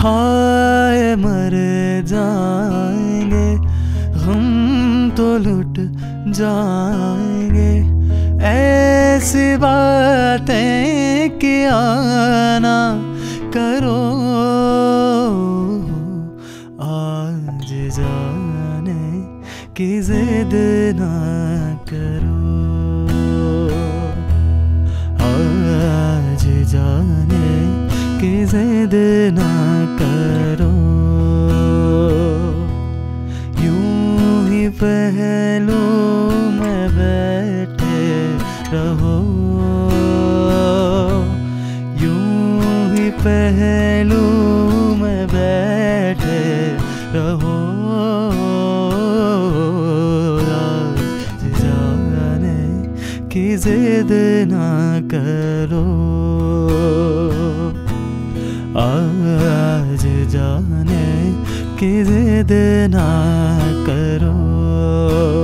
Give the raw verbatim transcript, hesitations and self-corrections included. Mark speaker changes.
Speaker 1: हाय मर जाएंगे हम तो लुट जाएंगे, ऐसी बातें किया ना करो। आज जाने की जिद ना करो, आज जाने की जिद ना करो। यूं ही पहलू में बैठे रहो, यूं ही पहलू में बैठे रहो। आज जाने की जिद ना करो, आज जाने की जिद ना करो।